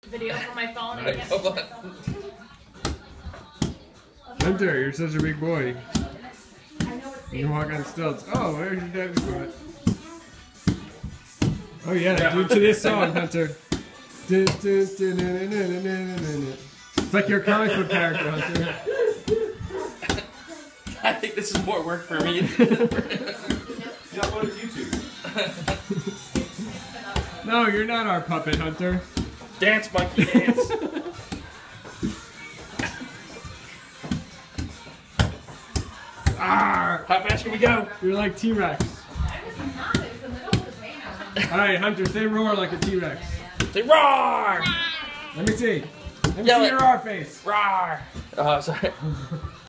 Video from my phone. And I can't Hold on. Hunter, you're such a big boy. You can walk on stilts. Oh, there's your daddy's foot. Oh yeah, do to this song, Hunter. It's like your comic book character, Hunter. I think this is more work for me. Yeah, upload it to YouTube. No, you're not our puppet, Hunter. Dance, monkey, dance. Ah! How fast can we go? You're like T-Rex. Alright, Hunter, say roar like a T-Rex. Say roar! Let me see. Let me Yell see it. your R face. Roar! Oh, sorry.